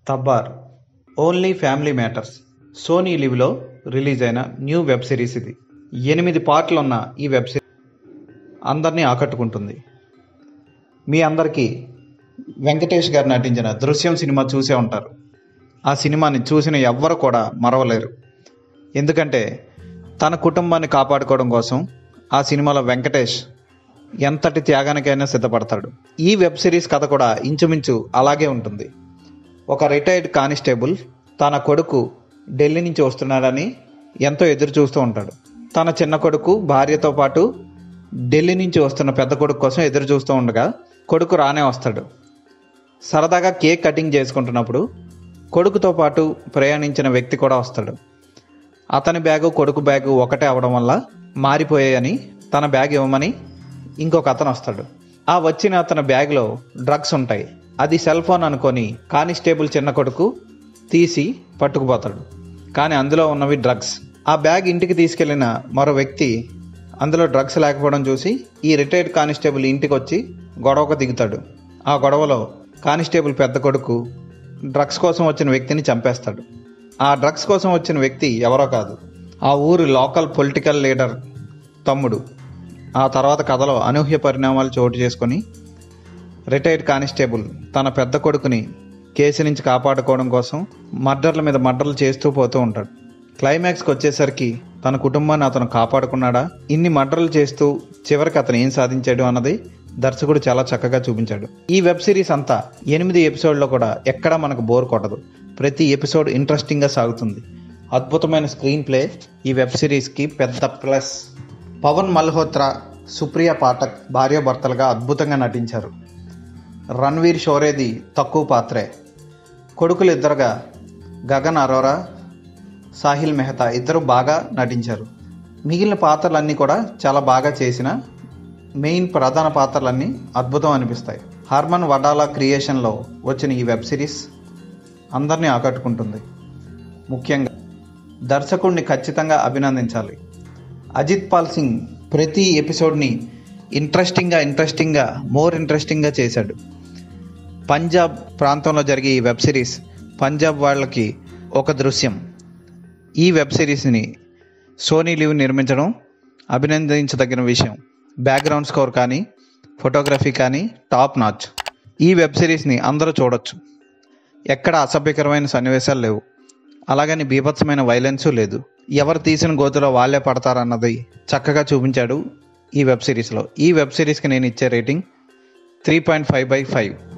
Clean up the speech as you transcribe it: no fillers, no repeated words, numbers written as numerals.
తబ్బార్ only family matters Sony లివ్లో release అయిన new web series ఇది. 8 పార్ట్లు ఉన్న ఈ వెబ్ సిరీస్ అందరినీ ఆకట్టుకుంటుంది. మీ అందరికీ వెంకటేష్ గారు నటించిన దృశ్యం సినిమా చూసే ఉంటారు. ఆ సినిమాని చూసిన ఎవ్వరు కూడా మరవలేరు. ఎందుకంటే తన కుటుంబాన్ని కాపాడుకోవడం కోసం ఆ సినిమాలో వెంకటేష్ ఎంతటి త్యాగానికైనా సిద్ధపడతాడు. ఈ వెబ్ సిరీస్ కథ కూడా ఇంచుమించు అలాగే ఉంటుంది. ఒక రిటైర్డ్ కానిస్టేబుల్ తన కొడుకు ఢిల్లీ నుంచి వస్తున్నాడని ఎంతో ఎదురు చూస్తూ ఉంటాడు. తన చిన్న కొడుకు భార్యతో పాటు ఢిల్లీ నుంచి వస్తున్న పెద్ద కొడుకు కోసం ఎదురు చూస్తూ ఉండగా కొడుకు రానే వస్తాడు. సరదాగా కేక్ కటింగ్ చేసుకుంటున్నప్పుడు కొడుకుతో పాటు ప్రయాణించిన వ్యక్తి కూడా వస్తాడు. అతని బ్యాగు కొడుకు బ్యాగు ఒకటే అవడం వల్ల మారిపోయాయని తన బ్యాగ్ ఇవ్వమని ఇంకొక అతను వస్తాడు. ఆ వచ్చిన అతని బ్యాగ్లో డ్రగ్స్ ఉంటాయి. అది సెల్ ఫోన్ అనుకొని కానిస్టేబుల్ చిన్న కొడుకు తీసి పట్టుకుపోతాడు. కానీ అందులో ఉన్నవి డ్రగ్స్. ఆ బ్యాగ్ ఇంటికి తీసుకెళ్లిన మరో వ్యక్తి అందులో డ్రగ్స్ లేకపోవడం చూసి ఈ రిటైర్డ్ కానిస్టేబుల్ ఇంటికి వచ్చి గొడవకు దిగుతాడు. ఆ గొడవలో కానిస్టేబుల్ పెద్ద కొడుకు డ్రగ్స్ కోసం వచ్చిన వ్యక్తిని చంపేస్తాడు. ఆ డ్రగ్స్ కోసం వచ్చిన వ్యక్తి ఎవరో కాదు, ఆ ఊరి లోకల్ పొలిటికల్ లీడర్ తమ్ముడు. ఆ తర్వాత కథలో అనూహ్య పరిణామాలు చోటు చేసుకొని రిటైర్డ్ కానిస్టేబుల్ తన పెద్ద కొడుకుని కేసు నుంచి కాపాడుకోవడం కోసం మర్డర్ల మీద మర్డర్లు చేస్తూ పోతూ ఉంటాడు. క్లైమాక్స్కి వచ్చేసరికి తన కుటుంబాన్ని అతను కాపాడుకున్నాడా, ఇన్ని మర్డర్లు చేస్తూ చివరికి అతను ఏం సాధించాడు అన్నది దర్శకుడు చాలా చక్కగా చూపించాడు. ఈ వెబ్ సిరీస్ అంతా 8 ఎపిసోడ్లో కూడా ఎక్కడా మనకు బోర్ కొట్టదు. ప్రతి ఎపిసోడ్ ఇంట్రెస్టింగ్గా సాగుతుంది. అద్భుతమైన స్క్రీన్ ప్లే ఈ వెబ్ సిరీస్కి పెద్ద ప్లస్. పవన్ మల్హోత్రా, సుప్రియా పాఠక్ భార్యాభర్తలుగా అద్భుతంగా నటించారు. రణ్వీర్ షోరేది తక్కువ పాత్రే. కొడుకులు ఇద్దరుగా గగన్ అరోరా, సాహిల్ మెహతా ఇద్దరు బాగా నటించారు. మిగిలిన పాత్రలన్నీ కూడా చాలా బాగా చేసిన మెయిన్ ప్రధాన పాత్రలన్నీ అద్భుతం అనిపిస్తాయి. హర్మన్ వడాలా క్రియేషన్లో వచ్చిన ఈ వెబ్ సిరీస్ అందరినీ ఆకట్టుకుంటుంది. ముఖ్యంగా దర్శకుడిని ఖచ్చితంగా అభినందించాలి. అజిత్ పాల్ సింగ్ ప్రతి ఎపిసోడ్ని ఇంట్రెస్టింగ్గా మోర్ ఇంట్రెస్టింగ్గా చేశాడు. పంజాబ్ ప్రాంతంలో జరిగే ఈ వెబ్ సిరీస్ పంజాబ్ వాళ్ళకి ఒక దృశ్యం. ఈ వెబ్ సిరీస్ని సోనీ లివ్ నిర్మించడం అభినందించదగిన విషయం. బ్యాక్గ్రౌండ్ స్కోర్ కానీ ఫోటోగ్రఫీ కానీ టాప్ నాచ్. ఈ వెబ్ సిరీస్ని అందరూ చూడొచ్చు. ఎక్కడ అసభ్యకరమైన సన్నివేశాలు లేవు, అలాగని బీభత్సమైన వైలెన్సు లేదు. ఎవరు తీసిన గోతులో వాళ్ళే పడతారన్నది చక్కగా చూపించాడు ఈ వెబ్ సిరీస్లో. ఈ వెబ్ సిరీస్కి నేను ఇచ్చే రేటింగ్ 3.5/5.